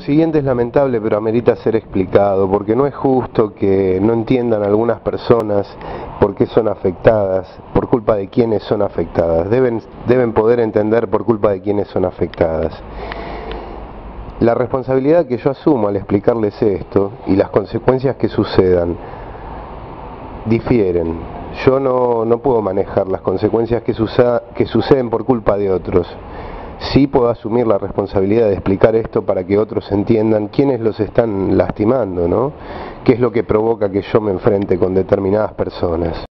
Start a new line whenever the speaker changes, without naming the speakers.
Lo siguiente es lamentable, pero amerita ser explicado, porque no es justo que no entiendan algunas personas por qué son afectadas, por culpa de quiénes son afectadas. Deben poder entender por culpa de quiénes son afectadas. La responsabilidad que yo asumo al explicarles esto y las consecuencias que sucedan difieren. Yo no puedo manejar las consecuencias que suceden por culpa de otros. Sí puedo asumir la responsabilidad de explicar esto para que otros entiendan quiénes los están lastimando, ¿no? ¿Qué es lo que provoca que yo me enfrente con determinadas personas?